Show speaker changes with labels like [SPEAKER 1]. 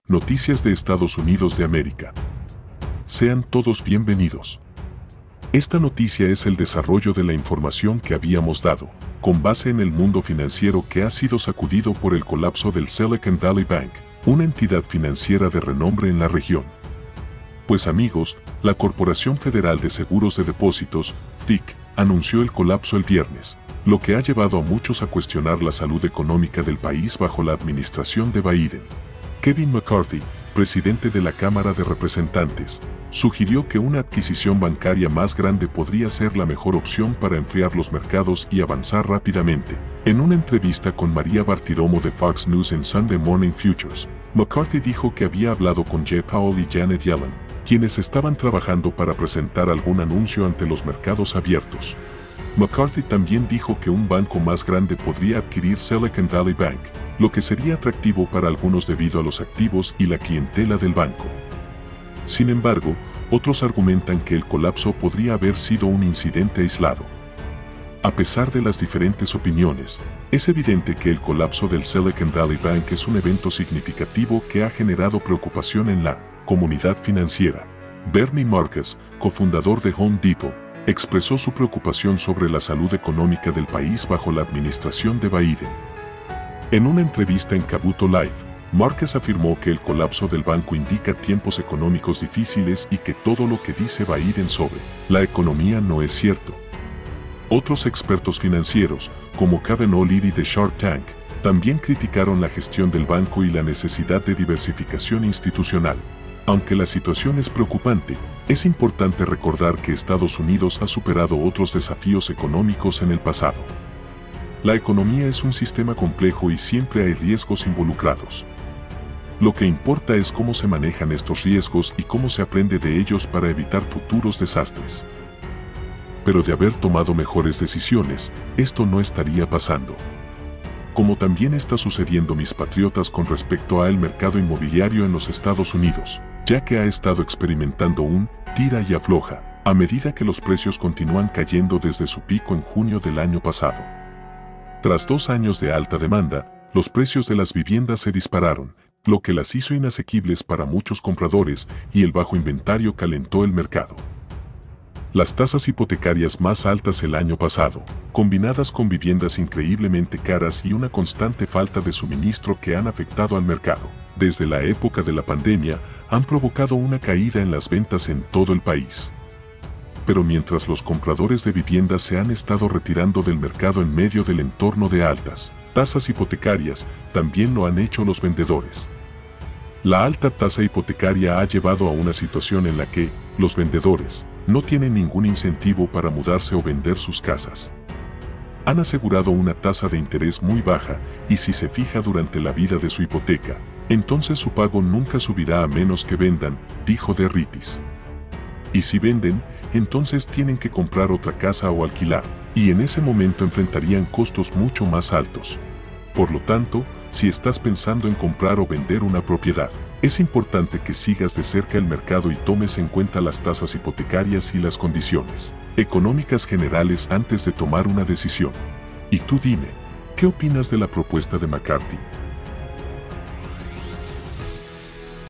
[SPEAKER 1] Noticias de Estados Unidos de América. Sean todos bienvenidos. Esta noticia es el desarrollo de la información que habíamos dado, con base en el mundo financiero que ha sido sacudido por el colapso del Silicon Valley Bank, una entidad financiera de renombre en la región. Pues amigos, la Corporación Federal de Seguros de Depósitos, FDIC, anunció el colapso el viernes, lo que ha llevado a muchos a cuestionar la salud económica del país bajo la administración de Biden. Kevin McCarthy, presidente de la Cámara de Representantes, sugirió que una adquisición bancaria más grande podría ser la mejor opción para enfriar los mercados y avanzar rápidamente. En una entrevista con María Bartiromo de Fox News en Sunday Morning Futures, McCarthy dijo que había hablado con Jay Powell y Janet Yellen, quienes estaban trabajando para presentar algún anuncio ante los mercados abiertos. McCarthy también dijo que un banco más grande podría adquirir Silicon Valley Bank, lo que sería atractivo para algunos debido a los activos y la clientela del banco. Sin embargo, otros argumentan que el colapso podría haber sido un incidente aislado. A pesar de las diferentes opiniones, es evidente que el colapso del Silicon Valley Bank es un evento significativo que ha generado preocupación en la comunidad financiera. Bernie Marcus, cofundador de Home Depot, expresó su preocupación sobre la salud económica del país bajo la administración de Biden. En una entrevista en Kabuto Live, Marcus afirmó que el colapso del banco indica tiempos económicos difíciles y que todo lo que dice Biden sobre la economía no es cierto. Otros expertos financieros, como Kevin O'Leary de Shark Tank, también criticaron la gestión del banco y la necesidad de diversificación institucional. Aunque la situación es preocupante, es importante recordar que Estados Unidos ha superado otros desafíos económicos en el pasado. La economía es un sistema complejo y siempre hay riesgos involucrados. Lo que importa es cómo se manejan estos riesgos y cómo se aprende de ellos para evitar futuros desastres. Pero de haber tomado mejores decisiones, esto no estaría pasando. Como también está sucediendo mis patriotas con respecto al mercado inmobiliario en los Estados Unidos, ya que ha estado experimentando un tira y afloja, a medida que los precios continúan cayendo desde su pico en junio del año pasado. Tras 2 años de alta demanda, los precios de las viviendas se dispararon, lo que las hizo inasequibles para muchos compradores y el bajo inventario calentó el mercado. Las tasas hipotecarias más altas el año pasado, combinadas con viviendas increíblemente caras y una constante falta de suministro que han afectado al mercado, desde la época de la pandemia, han provocado una caída en las ventas en todo el país. Pero mientras los compradores de viviendas se han estado retirando del mercado en medio del entorno de altas tasas hipotecarias, también lo han hecho los vendedores. La alta tasa hipotecaria ha llevado a una situación en la que los vendedores no tienen ningún incentivo para mudarse o vender sus casas. Han asegurado una tasa de interés muy baja y si se fija durante la vida de su hipoteca, entonces su pago nunca subirá a menos que vendan, dijo Derritis. Y si venden, entonces tienen que comprar otra casa o alquilar, y en ese momento enfrentarían costos mucho más altos. Por lo tanto, si estás pensando en comprar o vender una propiedad, es importante que sigas de cerca el mercado y tomes en cuenta las tasas hipotecarias y las condiciones económicas generales antes de tomar una decisión. Y tú dime, ¿qué opinas de la propuesta de McCarthy?